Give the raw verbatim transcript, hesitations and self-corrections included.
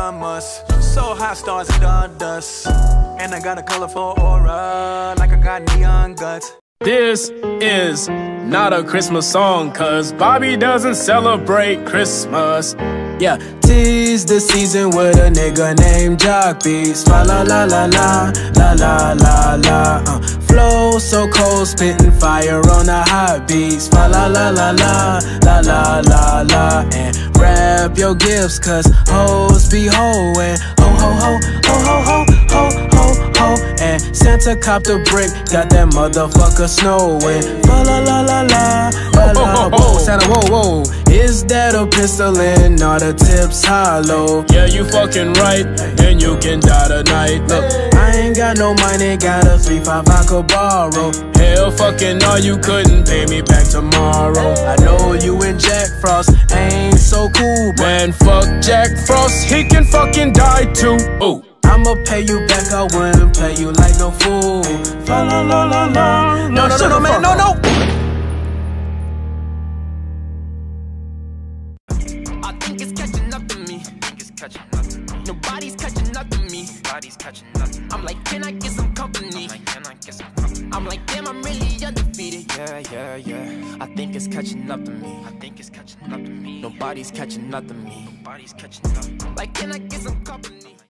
pajamas. So hot, stars in the dust. And I got a colorful aura, like I got neon guts. This is not a Christmas song, cause Bobby doesn't celebrate Christmas. Yeah, tis the season with a nigga named Jock Beats. Fa la la la la, la la la la. Uh, flow so cold, spitting fire on the hot beats. Fa la la la la, la la la la. And wrap your gifts, cause hoes be hoeing. Ho ho ho, ho ho ho, ho ho ho. And Santa copped a brick, got that motherfucker snowing. Fa la la la la, la la. Whoa, Santa, whoa whoa. Is that a pistol and all the tips hollow? Yeah, you fucking right, and you can die tonight. Look, I ain't got no money, got a three five I could borrow. Hell fucking no, you couldn't pay me back tomorrow. I know you and Jack Frost ain't so cool, but man, fuck Jack Frost, he can fucking die too. Ooh. I'ma pay you back, I wouldn't play you like no fool. Fa la la la la. No, no, no, no, man, no, no. I think it's catching up to me. I think it's catching up to me. Nobody's catching up to me. Nobody's catching up to me. I'm like, can I get some company? I'm like, can I get some company? I'm like, damn, I'm really undefeated. Yeah, yeah, yeah. I think it's catching up to me. I think it's catching up to me. Nobody's catching up to me. Nobody's catching up. Like, can I get some company?